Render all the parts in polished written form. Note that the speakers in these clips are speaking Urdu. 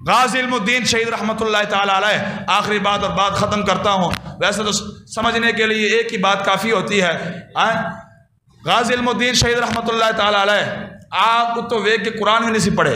غازی علم الدین شہید رحمتہ اللہ تعالیٰ علیہ، آخری بات اور بات ختم کرتا ہوں، ویسے تو سمجھنے کے لیے ایک ہی بات کافی ہوتی ہے۔ غازی علم الدین شہید رحمتہ اللہ تعالیٰ علیہ آپ تو ویک کے قرآن میں نہیں سی پڑھے،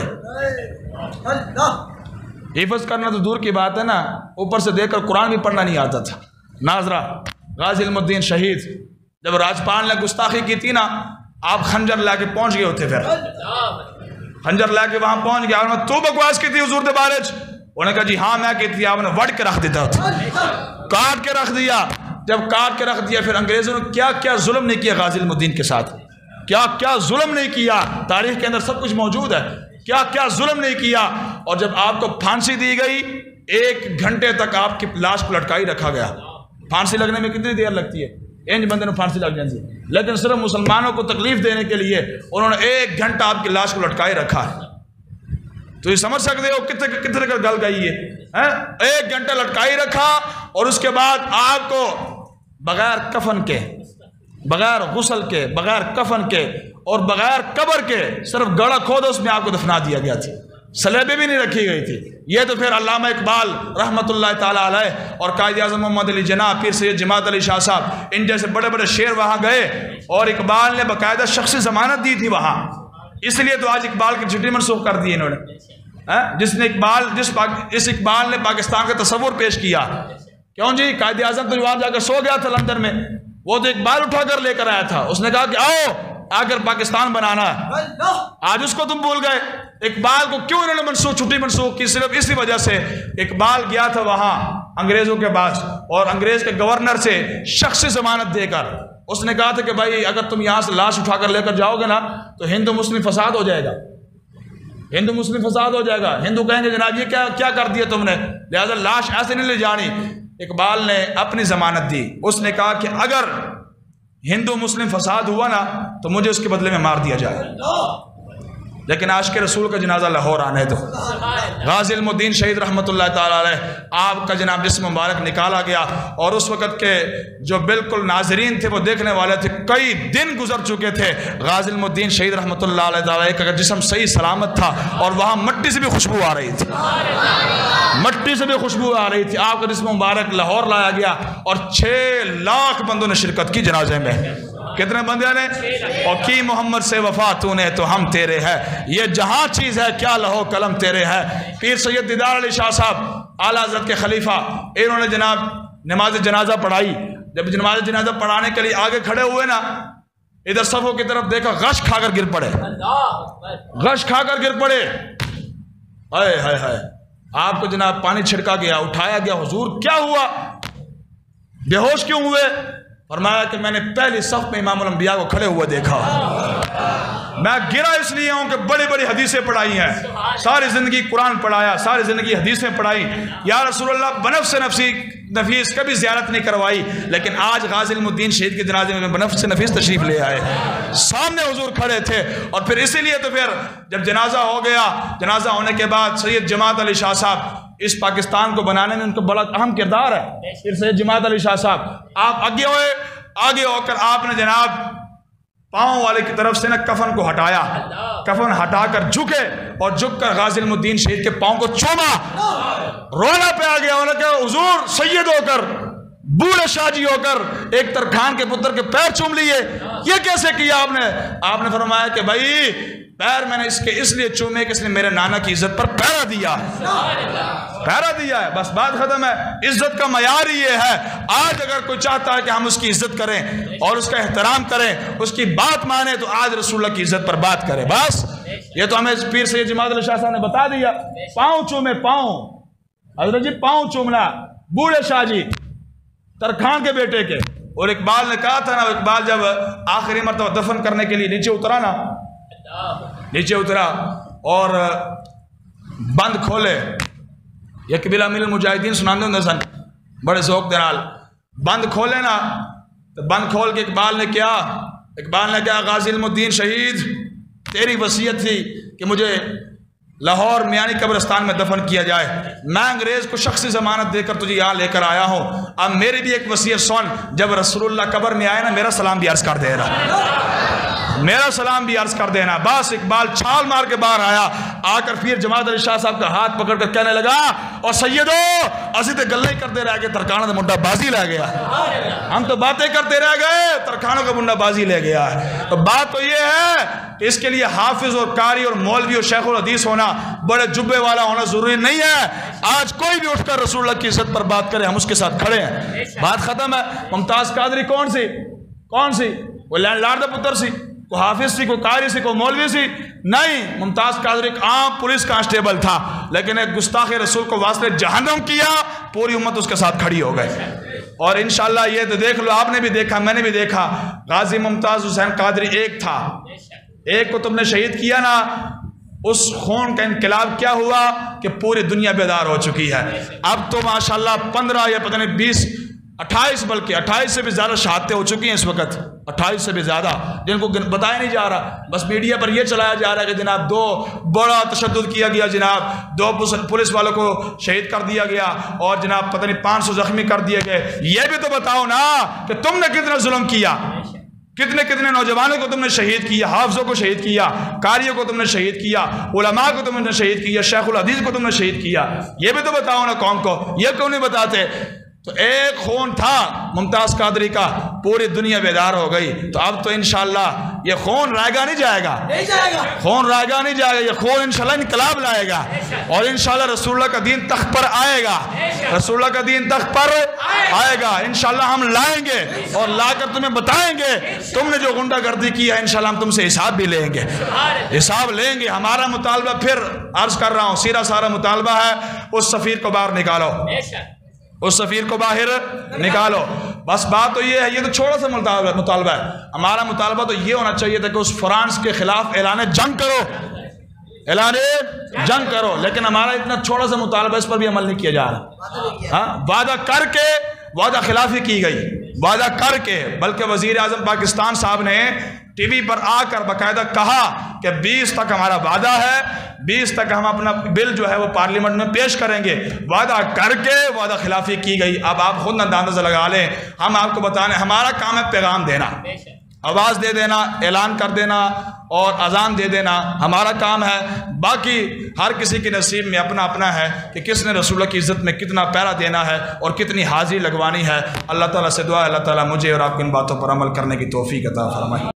حفظ کرنا تو دور کی بات ہے نا، اوپر سے دیکھ کر قرآن بھی پڑھنا نہیں آتا تھا۔ ناظرہ غازی علم الدین شہید جب راجپال نے گستاخی کی تھی نا، آپ خنجر لا کے پہنچ گئے ہوتے، پھر خنجر لا کے وہاں پہنچ گیا، اور تو بکواس کی تھی حضور دے بارے چ؟ انہوں نے کہا جی ہاں میں کی تھی، آپ نے وڑ کے رکھ دیتا تھا، کاٹ کے رکھ دیا۔ جب کاٹ کے رکھ دیا پھر انگریزوں نے کیا کیا ظلم نہیں کیا غازی علم الدین کے ساتھ، کیا کیا ظلم نہیں کیا، تاریخ کے اندر سب کچھ موجود ہے، کیا کیا ظلم نہیں کیا۔ اور جب آپ کو پھانسی دی گئی 1 گھنٹے تک آپ کی لاش کو لٹکائی رکھا گیا۔ پھانسی لگنے میں کتنی دیر لگتی ہے؟ انج بندے نے پھانسی لگ جاتی ہے، لیکن صرف مسلمانوں کو تکلیف دینے کے لیے انہوں نے 1 گھنٹہ آپ کی لاش کو لٹکائے رکھا ہے۔ تو یہ سمجھ سکتے ہو کتنے کا گل گئی ہے، 1 گھنٹہ لٹکائی رکھا، اور اس کے بعد آپ کو بغیر کفن کے، بغیر غسل کے، بغیر کفن کے اور بغیر قبر کے صرف گڑھا کھودا اس میں آپ کو دفنا دیا گیا تھا، سلیبیں بھی نہیں رکھی گئی تھی۔ یہ تو پھر علامہ اقبال رحمتہ اللہ تعالیٰ علیہ اور قائد اعظم محمد علی جناح، پیر سید جماعت علی شاہ صاحب، ان جیسے بڑے بڑے شعر وہاں گئے، اور اقبال نے باقاعدہ شخصی ضمانت دی تھی وہاں۔ اس لیے تو آج اقبال کی چھٹی منسوخ کر دی انہوں نے، جس اقبال نے پاکستان کا تصور پیش کیا۔ کیوں جی؟ قائد اعظم تو وہاں جا کر سو گیا تھا لندن میں، وہ تو اقبال اٹھا کر لے کر آیا تھا، اس نے کہا کہ آؤ اگر پاکستان بنانا ہے۔ آج اس کو تم بھول گئے۔ اقبال کو کیوں انہوں نے چھٹی منسوخ کی؟ صرف اسی وجہ سے اقبال گیا تھا وہاں انگریزوں کے پاس، اور انگریز کے گورنر سے شخصی ضمانت دے کر اس نے کہا تھا کہ بھائی اگر تم یہاں سے لاش اٹھا کر لے کر جاؤ گے نا تو ہندو مسلم فساد ہو جائے گا، ہندو مسلم فساد ہو جائے گا، ہندو کہیں گے جناب یہ کیا کر دیا تم نے، لہذا لاش ایسے نہیں لے جانی۔ اقبال نے اپنی ضمانت دی، اس نے کہا کہ اگر ہندو مسلم فساد ہوا نا تو مجھے اس کے بدلے میں مار دیا جائے، لیکن عاشق رسول کا جنازہ لاہور آنے دو۔ غازی علم الدین شہید رحمتہ اللہ تعالیٰ علیہ آپ کا جناب جسم مبارک نکالا گیا، اور اس وقت کے جو بالکل ناظرین تھے وہ دیکھنے والے تھے، کئی دن گزر چکے تھے، غازی علم الدین شہید رحمتہ اللہ علیہ تعالیٰ کا جسم صحیح سلامت تھا، اور وہاں مٹی سے بھی خوشبو آ رہی تھی، مٹی سے بھی خوشبو آ رہی تھی۔ آپ کا جسم مبارک لاہور لایا گیا، اور 6 لاکھ بندوں نے شرکت کی جنازے میں۔ کتنے بندے نے؟ اور کی محمد سے وفا تو نے تو ہم تیرے ہے، یہ جہاں چیز ہے کیا لہو قلم تیرے ہے۔ پیر سید دیدار علی شاہ صاحب اعلیٰ حضرت کے خلیفہ، انہوں نے جناب نماز جنازہ پڑھائی۔ جب نماز جنازہ پڑھانے کے لیے آگے کھڑے ہوئے نا، ادھر صفوں کی طرف دیکھا، غش کھا کر گر پڑے، غش کھا کر گر پڑے۔ ہائے ہائے ہائے، آپ کو جناب پانی چھڑکا گیا، اٹھایا گیا، حضور کیا ہوا، بے ہوش کیوں ہوئے؟ فرمایا کہ میں نے پہلی صف میں امام الانبیاء کو کھڑے ہوئے دیکھا، میں گرا اس لیے ہوں کہ بڑی بڑی حدیثیں پڑھائی ہیں، ساری زندگی قرآن پڑھایا، ساری زندگی حدیثیں پڑھائی، یا رسول اللہ بنفس نفیس کبھی زیارت نہیں کروائی، لیکن آج غازی علم الدین شہید کے جنازے میں بنفس نفیس تشریف لے آئے، سامنے حضور کھڑے تھے۔ اور پھر اسی لیے تو پھر جب جنازہ ہو گیا، جنازہ ہونے کے بعد سید جماعت علی شاہ صاحب، اس پاکستان کو بنانے میں ان کا بڑا اہم کردار ہے، پھر سید جماعت علی شاہ صاحب آپ آگے ہو کر آپ نے جناب پاؤں والے کی طرف سے نا کفن کو ہٹایا، کفن ہٹا کر جھکے، اور جھک کر غازی علم الدین شہید کے پاؤں کو چوما، رونا پہ آ گیا، انہوں نے کہا حضور سید ہو کر، بوڑھے شاہ جی ہو کر ایک ترکھان کے پتر کے پیر چوم لیے، یہ کیسے کیا آپ نے؟ آپ نے فرمایا کہ بھائی پیر میں نے اس لیے چومے کہ اس نے میرے نانا کی عزت پر پہرا دیا ہے، پہرا دیا ہے، بس بات ختم ہے۔ عزت کا معیار ہی یہ ہے، آج اگر کوئی چاہتا ہے کہ ہم اس کی عزت کریں اور اس کا احترام کریں، اس کی بات مانیں، تو آج رسول اللہ کی عزت پر بات کریں، بس۔ یہ تو ہمیں پیر سید جماعت علی شاہ صاحب نے بتا دیا، پاؤں چومے، پاؤں، حضرت جی پاؤں چومنا، بوڑھے شاہ جی ترکھان کے بیٹے کے۔ اور اقبال نے کہا تھا نا، اقبال جب آخری مرتبہ دفن کرنے کے لیے نیچے اترا نا، نیچے اترا اور بند کھولے، یہ قبیلہ امیر المجاہدین سناندے ہوں سن بڑے ذوق دے نال، بند کھولے نا، تو بند کھول کے اقبال نے کہا غازی علم الدین شہید، تیری وصیت تھی کہ مجھے لاہور میانی قبرستان میں دفن کیا جائے، میں انگریز کو شخصی ضمانت دے کر تجھے یہاں لے کر آیا ہوں، اب میری بھی ایک وصیت سن، جب رسول اللہ قبر میں آئے نا میرا سلام بھی عرض کر دے رہا۔ میرا سلام بھی عرض کر دینا۔ بس اقبال چھال مار کے باہر آیا، آ کر پھر جماعت علی شاہ صاحب کا ہاتھ پکڑ کر کہنے لگا، اور سیدو اسی تے گلے ہی کرتے رہ گئے، ترکانہ دا منڈا بازی لے گیا، ہم تو باتیں کرتے رہ گئے، ترکانوں کا منڈا بازی لے گیا ہے۔ تو بات تو یہ ہے کہ اس کے لیے حافظ اور قاری اور مولوی اور شیخ الحدیث ہونا، بڑے جبے والا ہونا ضروری نہیں ہے۔ آج کوئی بھی اٹھ کر رسول اللہ کی عزت پر بات کرے، ہم اس کے ساتھ کھڑے ہیں، بات ختم ہے۔ ممتاز قادری کون سی؟ وہ لینڈ لارڈ دا پتر سی؟ کوئی حافظ سی، کوئی قاری سی، کوئی مولوی سی؟ نہیں، ممتاز قادری ایک عام پولیس کانسٹیبل تھا، لیکن ایک گستاخ رسول کو واسطے جہنم کیا، پوری امت اس کے ساتھ کھڑی ہو گئے۔ اور انشاءاللہ یہ تو دیکھ لو، آپ نے بھی دیکھا، میں نے بھی دیکھا، غازی ممتاز حسین قادری ایک تھا، ایک کو تم نے شہید کیا نا، اس خون کا انقلاب کیا ہوا کہ پوری دنیا بیدار ہو چکی ہے۔ اب تو ماشاءاللہ 15 یا پتہ نہیں 20 28 بلکہ 28 سے بھی زیادہ شہادتیں ہو چکی ہیں اس وقت، 28 سے بھی زیادہ، جن کو بتایا نہیں جا رہا، بس میڈیا پر یہ چلایا جا رہا ہے کہ جناب 2 بڑا تشدد کیا گیا، جناب 2 پولیس والوں کو شہید کر دیا گیا، اور جناب پتہ نہیں 500 زخمی کر دیے گئے۔ یہ بھی تو بتاؤ نا کہ تم نے کتنا ظلم کیا، کتنے نوجوانوں کو تم نے شہید کیا، حافظوں کو شہید کیا، قاریوں کو تم نے شہید کیا، علماء کو تم نے شہید کیا، شیخ الحدیث کو تم نے شہید کیا۔ یہ بھی تو بتاؤ نا قوم کو، یہ کیوں نہیں بتاتے؟ تو ایک خون تھا ممتاز قادری کا، پوری دنیا بیدار ہو گئی۔ تو اب تو انشاءاللہ یہ خون رائے گا نہیں جائے گا، خون رائے گا نہیں جائے گا، یہ خون انشاءاللہ انقلاب لائے گا، اور انشاءاللہ رسول اللہ کا دین تخت پر آئے گا، رسول اللہ کا دین تخت پر آئے گا، انشاءاللہ ہم لائیں گے، اور لا کر تمہیں بتائیں گے تم نے جو غنڈہ گردی کی ہے، انشاءاللہ ہم تم سے حساب بھی لیں گے، حساب لیں گے۔ ہمارا مطالبہ پھر عرض کر رہا ہوں، سیدھا سارا مطالبہ ہے، اس سفیر کو باہر نکالو، اس سفیر کو باہر نکالو، بس بات تو یہ ہے۔ یہ تو چھوٹا سا مطالبہ ہے، ہمارا مطالبہ تو یہ ہونا چاہیے تھا کہ اس فرانس کے خلاف اعلان جنگ کرو، اعلان جنگ کرو، لیکن ہمارا اتنا چھوٹا سا مطالبہ، اس پر بھی عمل نہیں کیا جا رہا۔ وعدہ کر کے وعدہ خلافی کی گئی، وعدہ کر کے، بلکہ وزیر اعظم پاکستان صاحب نے ٹی وی پر آ کر باقاعدہ کہا کہ 20 تک ہمارا وعدہ ہے، 20 تک ہم اپنا بل جو ہے وہ پارلیمنٹ میں پیش کریں گے، وعدہ کر کے وعدہ خلافی کی گئی۔ اب آپ خود اندازہ لگا لیں، ہم آپ کو بتانے، ہمارا کام ہے پیغام دینا، آواز دے دینا، اعلان کر دینا اور اذان دے دینا، ہمارا کام ہے۔ باقی ہر کسی کے نصیب میں اپنا اپنا ہے کہ کس نے رسول اللہ کی عزت میں کتنا پیرا دینا ہے اور کتنی حاضری لگوانی ہے۔ اللہ تعالیٰ سے دعا ہے، اللہ تعالیٰ مجھے اور آپ کو ان باتوں پر عمل کرنے کی توفیق عطا فرمائے۔